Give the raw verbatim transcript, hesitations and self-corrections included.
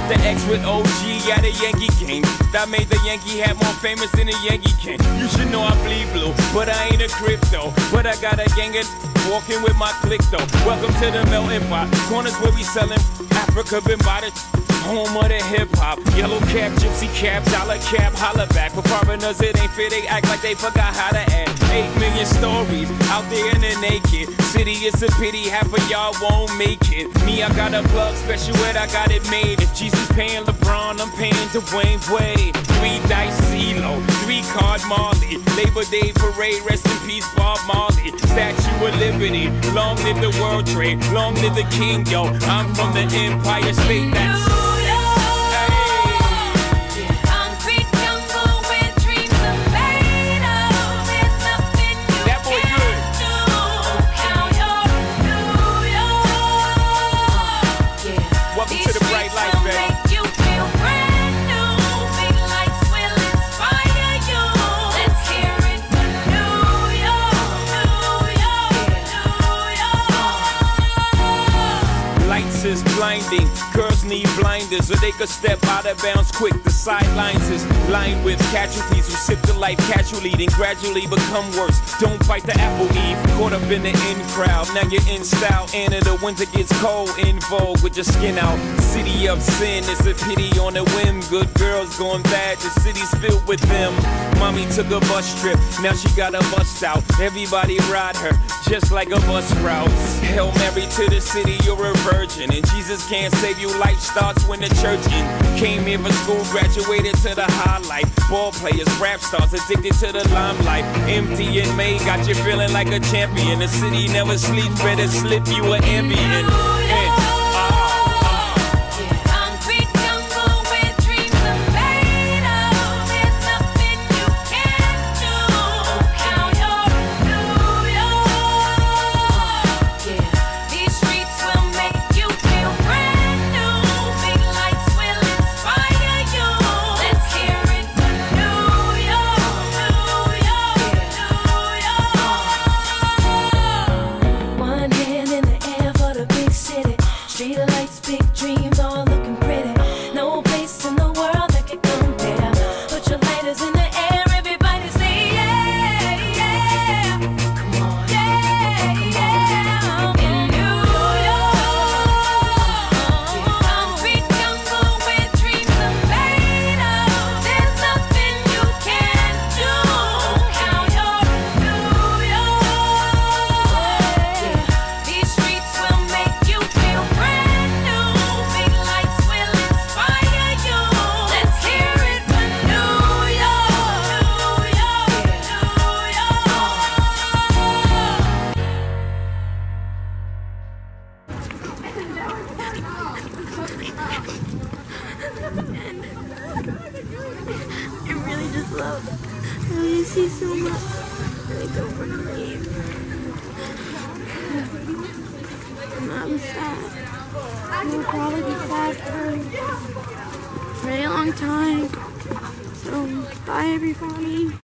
The X with O G at a Yankee game. That made the Yankee hat more famous than a Yankee can. You should know I bleed blue, but I ain't a crypto. But I got a gang of walking with my click though. Welcome to the melting pot. Corners where we selling Africa been by the home of the hip hop. Yellow cap, gypsy cap, dollar cap, holla back. For foreigners it ain't fair, they act like they forgot how to act. Eight million stories out there in the naked city. It's a pity half of y'all won't make it. Me, I got a plug special ed, I got it made. If Jesus paying LeBron, I'm paying Dwayne Wade. Three dice CeeLo, three card Marley. Labor Day parade, rest in peace Bob Marley. Statue of Liberty, long live the World Trade, long live the King, yo. I'm from the Empire State. That's is blinding. Girls need blinders so they could step out of bounds quick. The sidelines is lined with casualties who sip the life casually, then gradually become worse. Don't bite the apple, Eve. Caught up in the in crowd. Now you're in style, and in the winter gets cold. In vogue with your skin out. City of sin, it's a pity on a whim. Good girls going bad, the city's filled with them. Mommy took a bus trip, now she got a bust out. Everybody ride her, just like a bus route. Hail Mary to the city, you're a virgin. And Jesus can't save you, life starts when the church in. Came here for school, graduated to the highlight. Ball players, rap stars, addicted to the limelight. Empty and May got you feeling like a champion. The city never sleeps, better slip you an ambient. And street lights, big dreams, all looking pretty. No place in the world that can compare. Put your lighters in the air, everybody say yeah, yeah. Come on, yeah, yeah. In New York, concrete jungle where dreams are made of. There's nothing you can't do. Count your New York. Yeah. These streets will make you feel brand. I really just love, I really see so much. I really don't want to leave. I'm sad. We'll probably be sad for a very long time. So, bye everybody.